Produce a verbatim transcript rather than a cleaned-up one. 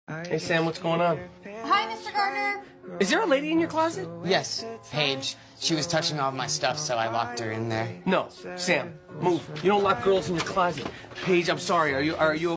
Hey, Sam, what's going on? Hi, Mister Gardner. Is there a lady in your closet? Yes, Paige. She was touching all of my stuff, so I locked her in there. No, Sam, move. You don't lock girls in your closet. Paige, I'm sorry. Are you are you